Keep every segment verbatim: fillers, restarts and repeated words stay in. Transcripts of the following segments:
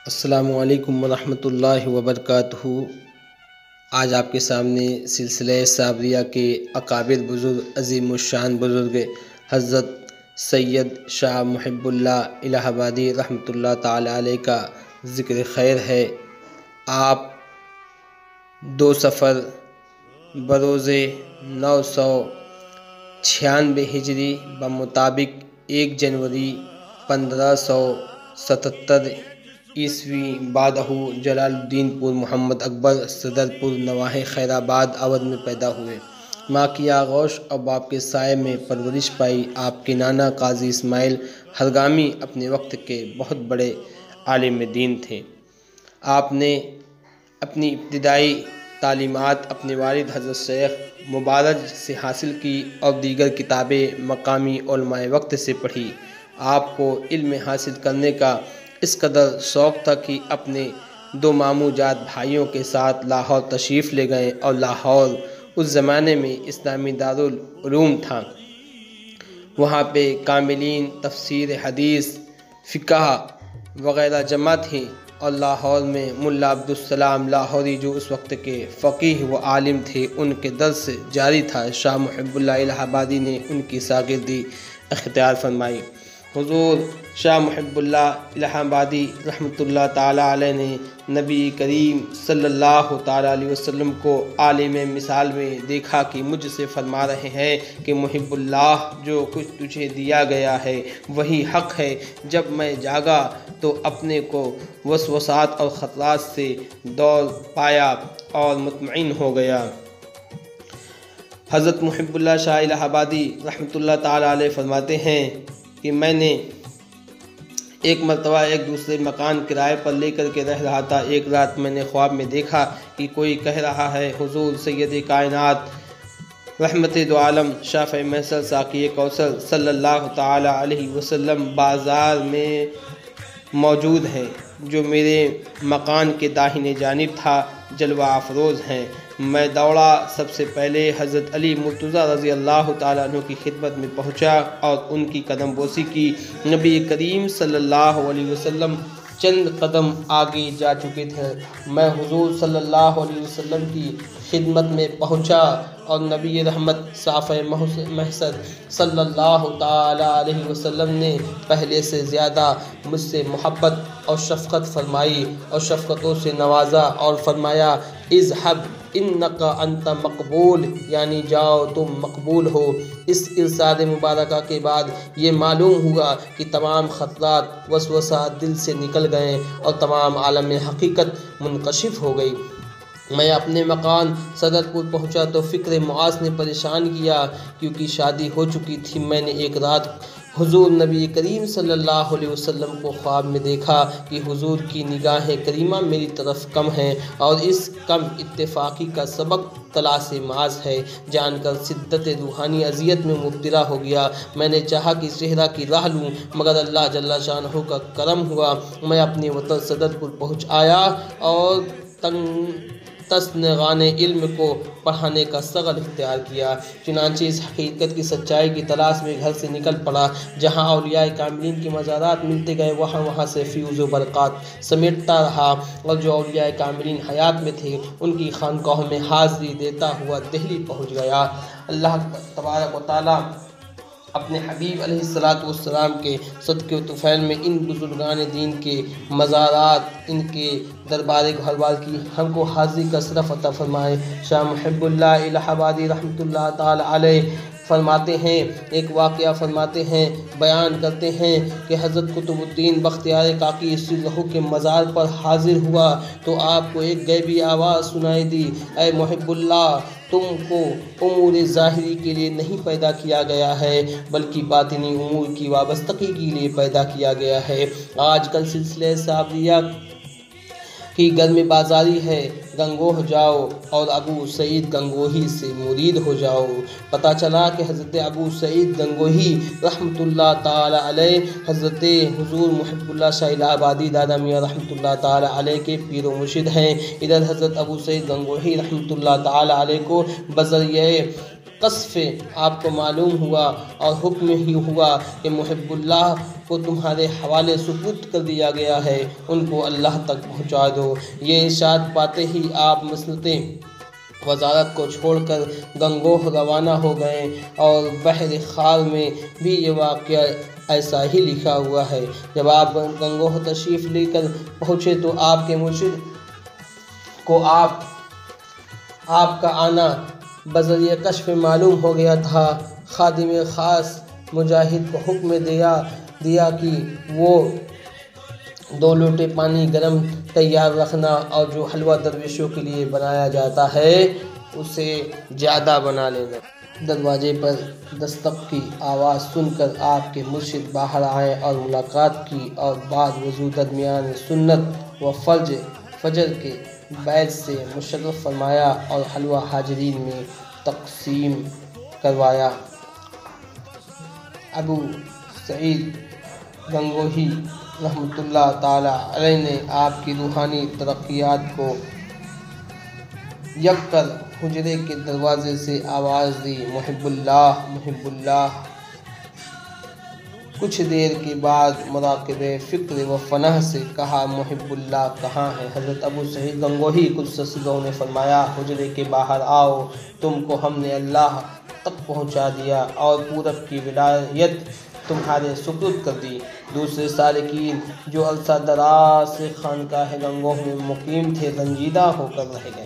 السلام علیکم ورحمۃ اللہ وبرکاتہ۔ آج آپ کے سامنے سلسلہ صابریہ کے اکابر بزرگ عظیم الشان بزرگ حضرت سید شاہ محب اللہ الہ آبادی رحمۃ اللہ تعالی علیہ کا ذکر خیر ہے۔ آپ دو صفر بروز نو سو چھیانوے ہجری بمطابق ایک جنوری پندرہ سو ستتر عیسوی بعدہ جلال الدین پور محمد اکبر صدر پور نواح خیر آباد اودھ میں پیدا ہوئے۔ ماں کی آغوش اور باپ کے سائے میں پرورش پائی۔ آپ کے نانا قاضی اسماعیل ہرگامی اپنے وقت کے بہت بڑے عالم دین تھے۔ آپ نے اپنی ابتدائی تعلیمات اپنے والد حضرت شیخ مبارز سے حاصل کی اور دیگر کتابیں مقامی علماء وقت سے پڑھی۔ آپ کو علم حاصل کرنے کا اس قدر شوق تھا کہ اپنے دو ماموں جات بھائیوں کے ساتھ لاہور تشریف لے گئے، اور لاہور اس زمانے میں اسلامی دارالعلوم تھا۔ وہاں پہ کاملین، تفسیر حدیث، فقہ وغیرہ جمع تھیں، اور لاہور میں ملا عبدالسلام لاہوری جو اس وقت کے فقیہ و عالم تھے، ان کے درس جاری تھا۔ شاہ محب اللہ الہ آبادی نے ان کی شاگردی اختیار فرمائی۔ حضور شاہ محب اللہ الہ آبادی رحمۃ اللہ تعالیٰ علیہ نے نبی کریم صلی اللہ تعالیٰ علیہ وسلم کو عالم مثال میں دیکھا کہ مجھ سے فرما رہے ہیں کہ محب اللہ جو کچھ تجھے دیا گیا ہے وہی حق ہے۔ جب میں جاگا تو اپنے کو وسوسات اور خطرات سے دور پایا اور مطمئن ہو گیا۔ حضرت محب اللہ شاہ الہ آبادی رحمۃ اللہ تعالیٰ علیہ فرماتے ہیں کہ میں نے ایک مرتبہ ایک دوسرے مکان کرائے پر لے کر کے رہ رہا تھا۔ ایک رات میں نے خواب میں دیکھا کہ کوئی کہہ رہا ہے، حضور سید کائنات رحمت دو عالم شافع محشر ساقی کوثر صلی اللہ تعالی علیہ وسلم بازار میں موجود ہیں، جو میرے مکان کے داہنے جانب تھا، جلوہ افروز ہیں۔ میں دوڑا، سب سے پہلے حضرت علی مرتضیٰ رضی اللہ تعالیٰ عنہ کی خدمت میں پہنچا اور ان کی قدم بوسی کی۔ نبی کریم صلی اللہ علیہ وسلم چند قدم آگے جا چکے تھے۔ میں حضور صلی اللہ علیہ وسلم کی خدمت میں پہنچا اور نبی رحمت شافع محشر صلی اللہ تعالی علیہ وسلم نے پہلے سے زیادہ مجھ سے محبت اور شفقت فرمائی اور شفقتوں سے نوازا اور فرمایا، اذهب انک انت مقبول، یعنی جاؤ تم مقبول ہو۔ اس ارشاد مبارکہ کے بعد یہ معلوم ہوا کہ تمام خطرات وسوسات دل سے نکل گئے اور تمام عالم حقیقت منکشف ہو گئی۔ میں اپنے مکان صدر پور پہنچا تو فکر معاش نے پریشان کیا، کیونکہ شادی ہو چکی تھی۔ میں نے ایک رات حضور نبی کریم صلی اللہ علیہ وسلم کو خواب میں دیکھا کہ حضور کی نگاہ کریمہ میری طرف کم ہیں، اور اس کم اتفاقی کا سبق طلاس معاذ ہے۔ جان کر شدت روحانی اذیت میں مبتلا ہو گیا۔ میں نے چاہا کہ صحرا کی راہ لوں، مگر اللہ جل شانہ کا کرم ہوا، میں اپنے وطن صدر پور پہنچ آیا اور تنگ تسنغان علم کو پڑھانے کا شغل اختیار کیا۔ چنانچہ اس حقیقت کی سچائی کی تلاش میں گھر سے نکل پڑا۔ جہاں اولیاء کاملین کے مزارات ملتے گئے، وہاں وہاں سے فیوز و برکات سمیٹتا رہا، اور جو اولیاء کاملین حیات میں تھے ان کی خانقاہوں میں حاضری دیتا ہوا دہلی پہنچ گیا۔ اللہ تبارک و تعالیٰ اپنے حبیب علیہ الصلاۃ والسلام کے صدقے و طفیل میں ان بزرگان دین کے مزارات، ان کے دربار گھروال کی ہم کو حاضری کا شرف عطا فرمائے۔ شاہ محب اللہ الہ آبادی رحمۃ اللہ تعالی علیہ فرماتے ہیں، ایک واقعہ فرماتے ہیں، بیان کرتے ہیں کہ حضرت قطب الدین بختیار کاکی سرہ کے مزار پر حاضر ہوا تو آپ کو ایک غیبی آواز سنائی دی، اے محب اللہ، تم کو امور ظاہری کے لیے نہیں پیدا کیا گیا ہے بلکہ باطنی امور کی وابستگی کے لیے پیدا کیا گیا ہے۔ آج کل سلسلہ صابریہ کی گرم بازاری ہے، گنگوہ جاؤ اور ابو سعید گنگوہی سے مرید ہو جاؤ۔ پتہ چلا کہ حضرت ابو سعید گنگوہی رحمۃ اللہ تعالی علیہ حضرت حضور محب اللہ شاہ الہ آبادی دادا میاں رحمۃ اللہ تعالی علیہ کے پیر و مرشد ہیں۔ ادھر حضرت ابو سعید گنگوہی رحمۃ اللہ تعالی علیہ کو بذریعہ قصف آپ کو معلوم ہوا اور حکم ہی ہوا کہ محب اللہ کو تمہارے حوالے سپرد کر دیا گیا ہے، ان کو اللہ تک پہنچا دو۔ یہ ارشاد پاتے ہی آپ مسلطیں وزارت کو چھوڑ کر گنگوہ روانہ ہو گئے، اور بحر خار میں بھی یہ واقعہ ایسا ہی لکھا ہوا ہے۔ جب آپ گنگوہ تشریف لے کر پہنچے تو آپ کے مرشد کو آپ آپ کا آنا بذریعہ کشف معلوم ہو گیا تھا۔ خادم خاص مجاہد کو حکم دیا دیا کہ وہ دو لوٹے پانی گرم تیار رکھنا، اور جو حلوہ درویشوں کے لیے بنایا جاتا ہے اسے زیادہ بنا لینا۔ دروازے پر دستک کی آواز سن کر آپ کے مرشد باہر آئے اور ملاقات کی، اور بعد وضو درمیان سنت و فرض فجر کے بیت سے مشرف فرمایا اور حلوہ حاضرین میں تقسیم کروایا۔ ابو سعید گنگوہی رحمۃ اللہ تعالی علیہ نے آپ کی روحانی ترقیات کو یک کر حجرے کے دروازے سے آواز دی، محب اللہ، محب اللہ۔ کچھ دیر کے بعد مراقب فکر و فنح سے کہا، محب اللہ کہاں ہے؟ حضرت ابو سعید گنگوہی قدس سرہ نے فرمایا، حجرے کے باہر آؤ، تم کو ہم نے اللہ تک پہنچا دیا اور پورب کی ولایت تمہارے سپرد کر دی۔ دوسرے سالکین جو عرصہ دراز سے خانقاہ گنگوہ میں مقیم تھے رنجیدہ ہو کر رہ گئے۔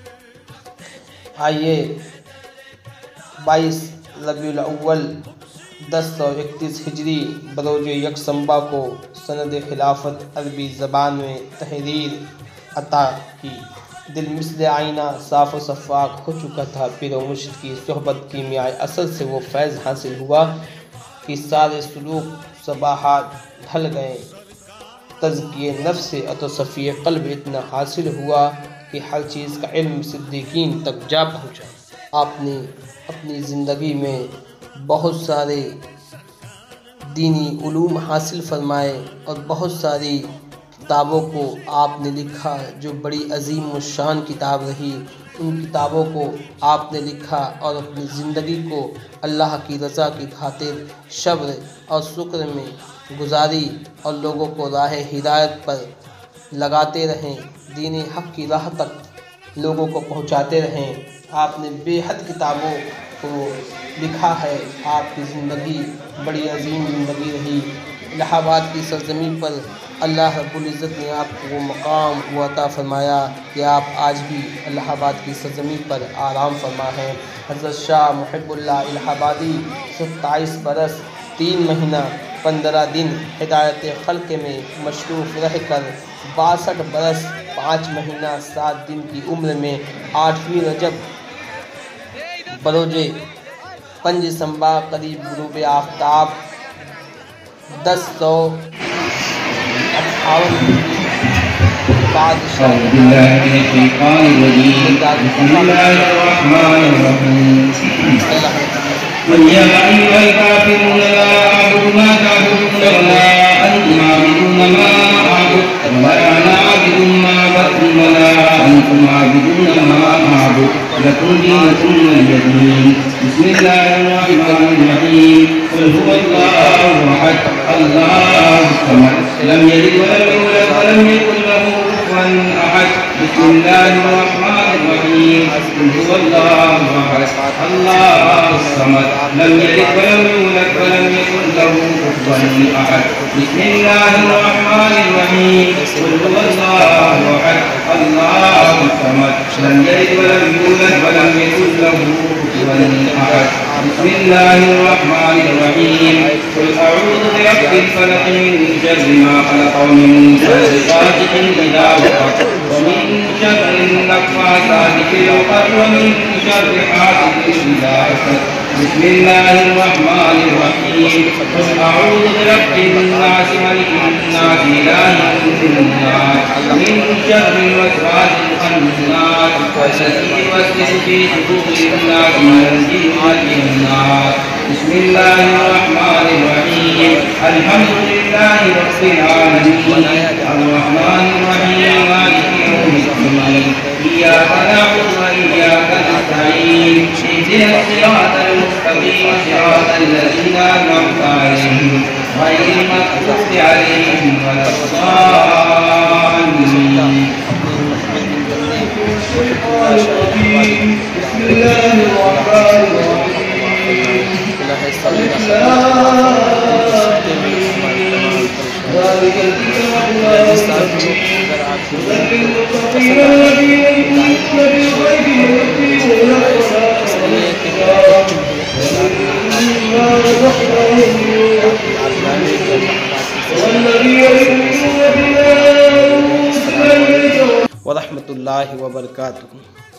آئیے بائیس ربیع الاول دس سو اکتیس ہجری بروز یکشنبہ کو سند خلافت عربی زبان میں تحریر عطا کی۔ دل مثل آئینہ صاف و شفاف ہو چکا تھا۔ پیر و مرشد کی صحبت کی میائے اثر سے وہ فیض حاصل ہوا کہ سارے سلوک صباحات ڈھل گئے۔ تزکیہ نفس اور صفی قلب اتنا حاصل ہوا کہ ہر چیز کا علم صدیقین تک جا پہنچا۔ آپ نے اپنی زندگی میں بہت سارے دینی علوم حاصل فرمائے اور بہت ساری کتابوں کو آپ نے لکھا جو بڑی عظیم و شان کتاب رہی۔ ان کتابوں کو آپ نے لکھا اور اپنی زندگی کو اللہ کی رضا کی خاطر صبر اور شکر میں گزاری اور لوگوں کو راہ ہدایت پر لگاتے رہیں، دین حق کی راہ تک لوگوں کو پہنچاتے رہیں۔ آپ نے بے حد کتابوں کو لکھا ہے۔ آپ کی زندگی بڑی عظیم زندگی رہی۔ الہ آباد کی سرزمین پر اللہ رب العزت نے آپ کو وہ مقام وہ عطا فرمایا کہ آپ آج بھی الہ آباد کی سرزمین پر آرام فرما ہیں۔ حضرت شاہ محب اللہ الہ آبادی ستائیس برس تین مہینہ پندرہ دن ہدایت خلق میں مصروف رہ کر باسٹھ برس پانچ مہینہ سات دن کی عمر میں آٹھویں رجب بروز پنج سنبا قریب غروب آفتاب دس سو اٹھاون بادشاہ يا أيها الكافرون لا أعبد ما تعبدون ولا أنتم عابدون ما أعبد ولا أنا عابد ما عبدتم ولا أنتم عابدون ما أعبد لكم دينكم ولي دين. بسم الله الرحمن الرحيم. قل هو الله أحد الله الصمد لم يلد ولم يولد ولم يكن له كفوا أحد. بسم الله الرحمن الرحيم. قل هو الله أحد الله الصمد لم يلد ولم يولد ولم يكن له كفوا أحد. بسم الله الرحمن الرحيم. قل هو الله أحد الله الصمد لم يلد ولم يولد ولم يكن له كفوا أحد. بسم الله الرحمن الرحيم. قل أعوذ برب الفلق من شر ما خلق ومن شر غاسق إذا وقب ومن شر النفاثات في العقد ومن شر حاسد إذا حسد. بسم الله الرحمن الرحيم. قل أعوذ برب الناس ملك الناس إله الناس من شر الوسواس الخناس الذي يوسوس في صدور الناس من الجنة والناس. بسم الله الرحمن الرحيم. الحمد لله رب العالمين الرحمن الرحيم مالك يوم الدين. إياك نعبد وإياك نستعين اهدنا الصراط الرجيم بسم الله الرحمن الرحيم ذلك الكتاب لا ريب فيه الذين يؤمنون بالغيب ويقيمون الصلاة مما رزقناهم ينفقون والذين يؤمنون بما أنزل إليك ورحمۃ اللہ وبرکاتہ.